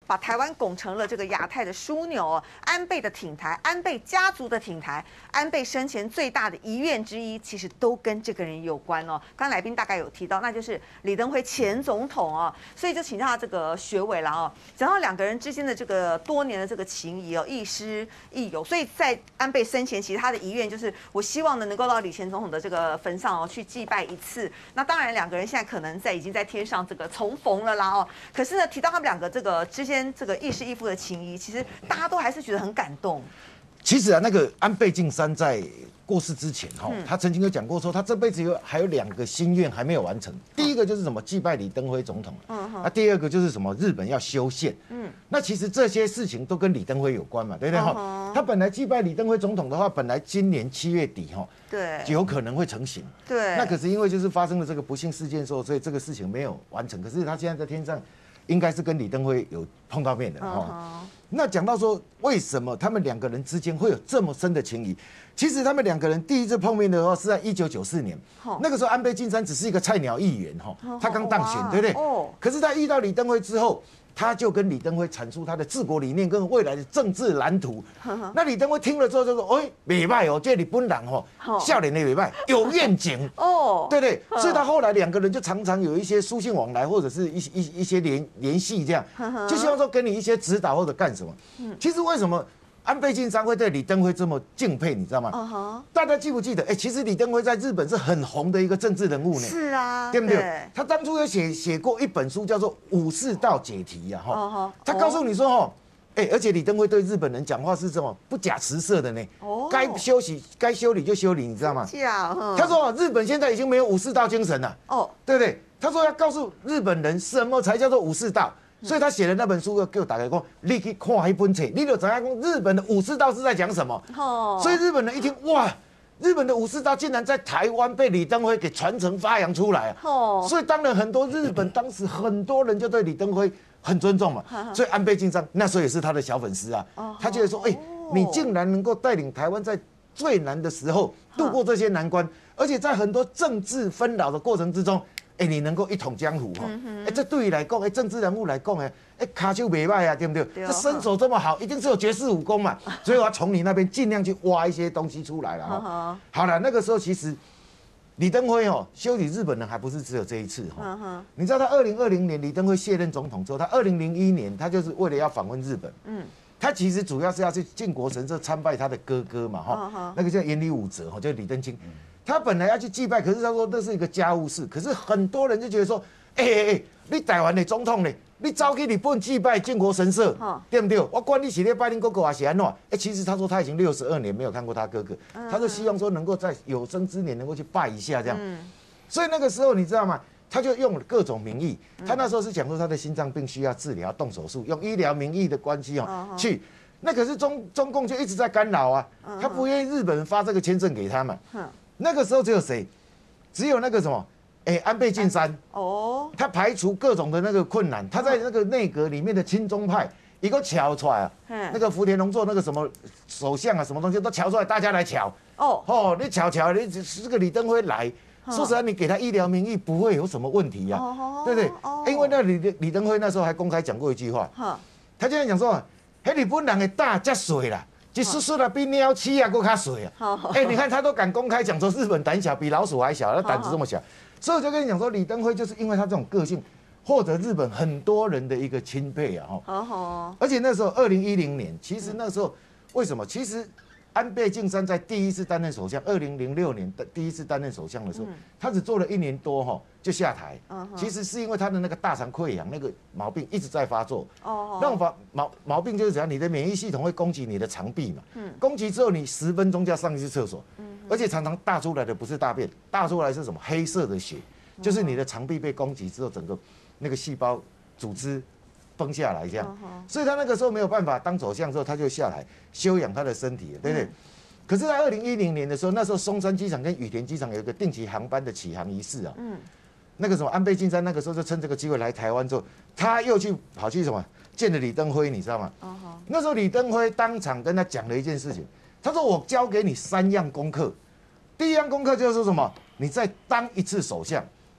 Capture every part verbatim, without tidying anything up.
把台湾拱成了这个亚太的枢纽哦。安倍的挺台，安倍家族的挺台，安倍生前最大的遗愿之一，其实都跟这个人有关哦。刚来宾大概有提到，那就是李登辉前总统哦，所以就请教他这个学委了哦。讲到两个人之间的这个多年的这个情谊哦，亦师亦友，所以在安倍生前，其实他的遗愿就是，我希望呢能够到李前总统的这个坟上哦去祭拜一次。那当然，两个人现在可能在已经在天上这个重逢了啦哦。可是呢，提到他们两个这个之间这个亦师亦父的情谊，其实大家都还是觉得很感动。 其实啊，那个安倍晋三在过世之前哈，他曾经有讲过说，他这辈子有还有两个心愿还没有完成。第一个就是什么祭拜李登辉总统，嗯，那第二个就是什么日本要修宪，嗯，那其实这些事情都跟李登辉有关嘛，对不对哈？他本来祭拜李登辉总统的话，本来今年七月底哈，对，有可能会成型，对，那可是因为就是发生了这个不幸事件之后，所以这个事情没有完成。可是他现在在天上，应该是跟李登辉有碰到面的哈。那讲到说，为什么他们两个人之间会有这么深的情谊？其实他们两个人第一次碰面的话是在一九九四年，那个时候安倍晋三只是一个菜鸟议员哈，他刚当选，对不对？哦。可是他遇到李登辉之后，他就跟李登辉阐述他的治国理念跟未来的政治蓝图。那李登辉听了之后就说：“哎，袂歹哦，这日本人吼，笑脸的袂歹，有愿景哦，对不对？”所以他后来两个人就常常有一些书信往来，或者是一一一些联联系，这样就希望说给你一些指导或者干什么。其实为什么安倍晋三会对李登辉这么敬佩，你知道吗？ uh-huh. 大家记不记得？哎、欸，其实李登辉在日本是很红的一个政治人物呢。是啊，对不对？对，他当初有写写过一本书，叫做《武士道解题》呀，哈。他告诉你说，哈，哎，而且李登辉对日本人讲话是这么不假辞色的呢。哦。该休息该修理就修理，你知道吗？他说，日本现在已经没有武士道精神了。哦，对不对？他说要告诉日本人什么才叫做武士道。所以他写的那本书给我打开讲，你去看那本册，你就知道讲日本的武士道是在讲什么。哦。所以日本人一听，哇，日本的武士道竟然在台湾被李登辉给传承发扬出来啊！哦。所以当然很多日本当时很多人就对李登辉很尊重嘛。所以安倍晋三那时候也是他的小粉丝啊。哦。他觉得说，哎、欸，你竟然能够带领台湾在最难的时候度过这些难关，而且在很多政治纷扰的过程之中。哎、欸，你能够一统江湖哈，哎、嗯欸，这对你来讲，哎、欸，政治人物来讲，哎，哎，卡手袂歹啊，对不对？对哦、这身手这么好，一定是有绝世武功嘛。所以我要从你那边尽量去挖一些东西出来了哈。好了，那个时候其实李登辉哦，修理日本人还不是只有这一次哈。你知道他二零二零年李登辉卸任总统之后，他二零零一年他就是为了要访问日本，嗯，他其实主要是要去靖国神社参拜他的哥哥嘛哈，那个叫岩里武则哈，就是李登辉。他本来要去祭拜，可是他说那是一个家务事。可是很多人就觉得说，哎哎哎，你台湾的总统呢，你走去日本祭拜靖国神社，哦、对不对？我管你是咧拜你哥哥还是安怎？哎、欸，其实他说他已经六十二年没有看过他哥哥，嗯、他就希望说能够在有生之年能够去拜一下这样。嗯、所以那个时候你知道吗？他就用了各种名义，他那时候是讲说他的心脏病需要治疗，动手术，用医疗名义的关系哦、嗯、去。那可是中中共就一直在干扰啊，嗯、他不愿意日本人发这个签证给他嘛。嗯那个时候只有谁？只有那个什么，哎、欸，安倍晋三哦，他排除各种的那个困难，他在那个内阁里面的亲中派一个瞧出来啊，那个福田隆作那个什么首相啊，什么东西都瞧出来，大家来瞧哦哦，你瞧瞧，你这个李登辉来，说实在，你给他医疗名义不会有什么问题呀、啊，对不对？因为那李李登辉那时候还公开讲过一句话，他就在讲说，嘿，日本人的大加水啦。一叔叔的比鸟鼠啊，更卡水啊！哎、欸，你看他都敢公开讲说日本胆小，比老鼠还小，他胆子这么小，所以我就跟你讲说，李登辉就是因为他这种个性，获得日本很多人的一个钦佩啊！哈，而且那时候二零一零年，其实那时候为什么？其实安倍晋三在第一次担任首相，二零零六年的第一次担任首相的时候，嗯、他只做了一年多哈就下台。Uh-huh. 其实是因为他的那个大肠溃疡那个毛病一直在发作。哦、uh-huh. 那种毛毛病就是怎样，你的免疫系统会攻击你的肠壁嘛。嗯。攻击之后，你十分钟就要上一次厕所。嗯。而且常常大出来的不是大便，大出来是什么？黑色的血， uh-huh. 就是你的肠壁被攻击之后，整个那个细胞组织崩下来这样。Uh-huh. 所以他那个时候没有办法当首相之后，他就下来休养他的身体，对不对？嗯、可是，在二零一零年的时候，那时候松山机场跟羽田机场有一个定期航班的起航仪式啊。嗯。那个什么安倍晋三那个时候就趁这个机会来台湾之后，他又去跑去什么见了李登辉，你知道吗？哦。那时候李登辉当场跟他讲了一件事情，他说：“我教给你三样功课，第一样功课就是说什么？你再当一次首相，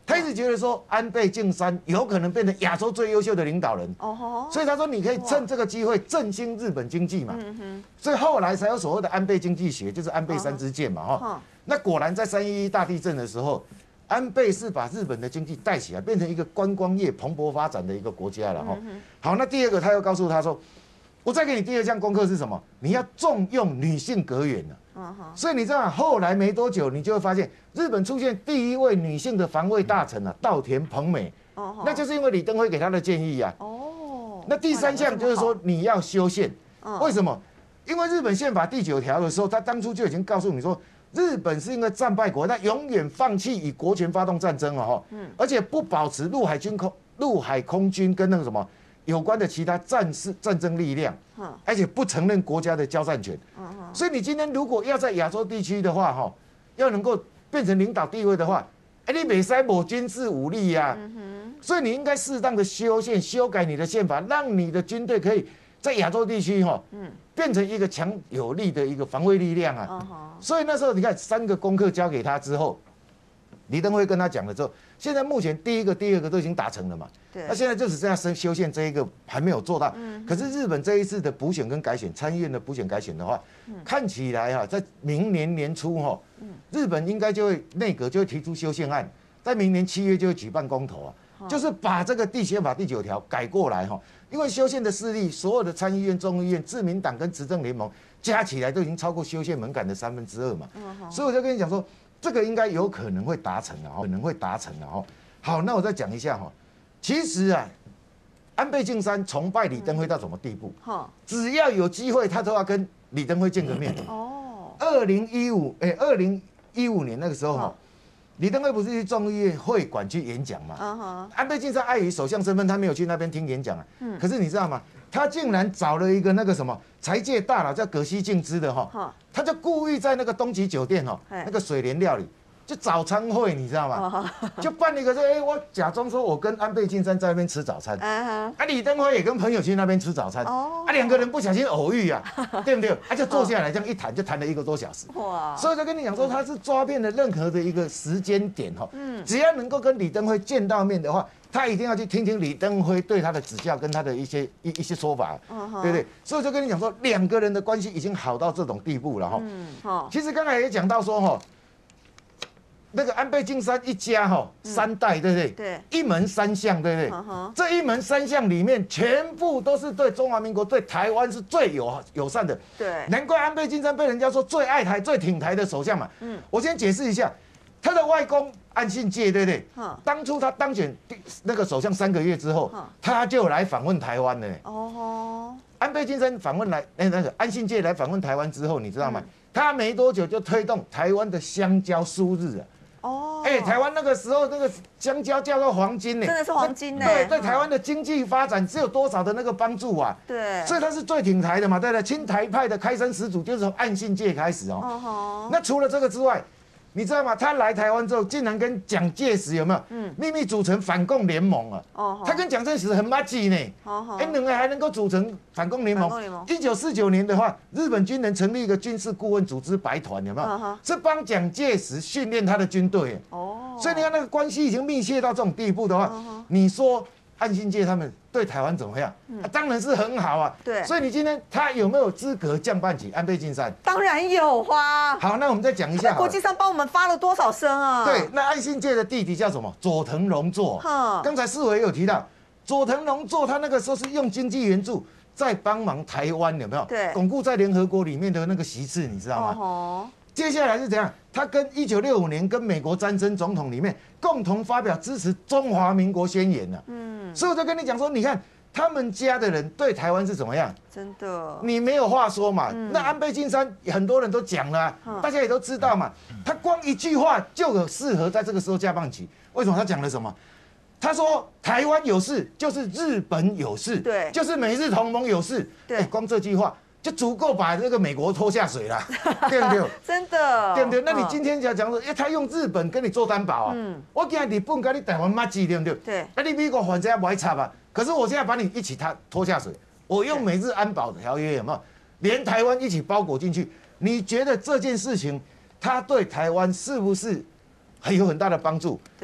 他一直觉得说安倍晋三有可能变成亚洲最优秀的领导人， 哦， 所以他说你可以趁这个机会振兴日本经济嘛。所以后来才有所谓的安倍经济学，就是安倍三支箭嘛，哈。那果然在三一一大地震的时候，安倍是把日本的经济带起来，变成一个观光业蓬勃发展的一个国家了，哈。好，那第二个他又告诉他说，我再给你第二项功课是什么？你要重用女性阁员了。所以你知道，后来没多久，你就会发现日本出现第一位女性的防卫大臣啊，稻田朋美。那就是因为李登辉给他的建议啊。哦。那第三项就是说你要修宪。为什么？因为日本宪法第九条的时候，他当初就已经告诉你说，日本是因为战败国，他永远放弃以国权发动战争哦，而且不保持陆海军空陆海空军跟那个什么有关的其他战事战争力量，而且不承认国家的交战权。所以你今天如果要在亚洲地区的话，哈，要能够变成领导地位的话，哎，你没塞某军事武力呀、啊，所以你应该适当的修宪、修改你的宪法，让你的军队可以在亚洲地区哈，变成一个强有力的一个防卫力量啊。所以那时候你看三个功课交给他之后，李登辉跟他讲了之后，现在目前第一个、第二个都已经达成了嘛。那现在就只剩下修宪这一个还没有做到。可是日本这一次的补选跟改选，参议院的补选改选的话，看起来哈，在明年年初哈，日本应该就会内阁就会提出修宪案，在明年七月就会举办公投啊，就是把这个地宪法第九条改过来哈。因为修宪的势力，所有的参议院、众议院、自民党跟执政联盟加起来都已经超过修宪门槛的三分之二嘛，所以我就跟你讲说，这个应该有可能会达成啊，可能会达成啊。好，那我再讲一下哈。其实啊，安倍晋三崇拜李登辉到什么地步？只要有机会，他都要跟李登辉见个面。哦。二零一五，哎，二零一五年那个时候哈，李登辉不是去众议院会馆去演讲嘛？安倍晋三碍于首相身份，他没有去那边听演讲啊。可是你知道吗？他竟然找了一个那个什么财界大佬叫葛西敬之的哈，他就故意在那个东极酒店哈，那个水莲料理。就早餐会，你知道吗？就办了一个说，哎，我假装说我跟安倍晋三在那边吃早餐，啊，李登辉也跟朋友去那边吃早餐，啊，两个人不小心偶遇啊，对不对？啊，就坐下来这样一谈，就谈了一个多小时。哇！所以就跟你讲说，他是抓遍了任何的一个时间点哈，嗯，只要能够跟李登辉见到面的话，他一定要去听听李登辉对他的指教跟他的一些一一些说法，对不对？所以就跟你讲说，两个人的关系已经好到这种地步了哈。嗯，好。其实刚才也讲到说哈。那个安倍晋三一家哈，三代对不对？对，一门三相对不对？这一门三相里面，全部都是对中华民国、对台湾是最友友善的。对，难怪安倍晋三被人家说最爱台、最挺台的首相嘛。嗯，我先解释一下，他的外公岸信介对不对？当初他当选那个首相三个月之后，他就来访问台湾了。哦，安倍晋三访问来，哎，那个岸信介来访问台湾之后，你知道吗？他没多久就推动台湾的香蕉输日啊。哦，哎，台湾那个时候那个香蕉叫做黄金呢， 真的是黄金呢。 对，对台湾的经济发展只有多少的那个帮助啊？对，所以他是最挺台的嘛，对不对？亲台派的开山始祖就是从岸信介开始哦。哦，那除了这个之外，你知道吗？他来台湾之后，竟然跟蒋介石有没有？嗯，秘密组成反共联盟啊。哦，他跟蒋介石很默契呢。哦，哎，两个还能够组成反共联盟。一九四九年的话，日本军人成立一个军事顾问组织白团，有没有？是帮蒋介石训练他的军队。哦，所以你看那个关系已经密切到这种地步的话，你说岸信介他们对台湾怎么样？嗯啊、当然是很好啊。对，所以你今天他有没有资格降半旗安倍晋三？ 当然有啊。 好，那我们再讲一下， 国际上帮我们发了多少声啊？ 对，那岸信介的弟弟叫什么？佐藤荣作。刚才世伟有提到，佐藤荣作他那个时候是用经济援助在帮忙台湾，有没有？对，巩固在联合国里面的那个席次，你知道吗？哦。接下来是怎样？他跟一九六五年跟美国詹森总统里面共同发表支持中华民国宣言了。嗯，所以我就跟你讲说，你看他们家的人对台湾是怎么样？ 真的， 你没有话说嘛。嗯、那安倍晋三很多人都讲了、啊，嗯、大家也都知道嘛。他光一句话就有适合在这个时候降半旗。为什么？他讲了什么？他说台湾有事就是日本有事，对，就是美日同盟有事。对，欸、光这句话。就足够把这个美国拖下水了，对不对？ 真的， 对不对？那你今天讲讲说，哎，他用日本跟你做担保啊，嗯，我今日本跟你台湾骂鸡，对不对？对，那你美国反正也不会差吧？可是我现在把你一起他拖下水，我用美日安保条约有没有？连台湾一起包裹进去，你觉得这件事情，它对台湾是不是很有很大的帮助？对，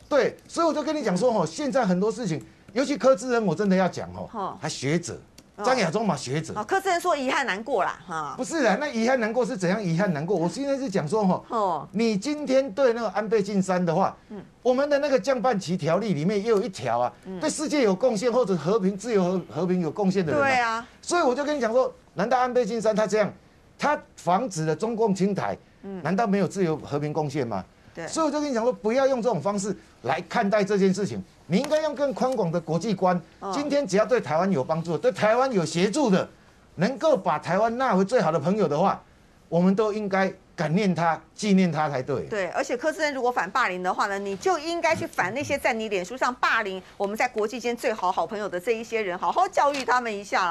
对，所以我就跟你讲说，哈，现在很多事情，尤其柯志恩，我真的要讲，哈，还学者。张亚中嘛，学者。 哦，柯志恩说遗憾难过啦，哈。 不是啊，那遗憾难过是怎样遗憾难过？我现在是讲说，哈，哦，你今天对那个安倍晋三的话，嗯，我们的那个降半旗条例里面也有一条啊，嗯、对世界有贡献或者和平、自由和和平有贡献的人、啊。 对啊。所以我就跟你讲说，难道安倍晋三他这样，他防止了中共侵台，嗯，难道没有自由和平贡献吗？对。所以我就跟你讲说，不要用这种方式来看待这件事情。你应该用更宽广的国际观。今天只要对台湾有帮助、对台湾有协助的，能够把台湾纳为最好的朋友的话，我们都应该感念他、纪念他才对。 对，而且柯志恩如果反霸凌的话呢，你就应该去反那些在你脸书上霸凌我们在国际间最好好朋友的这一些人，好好教育他们一下。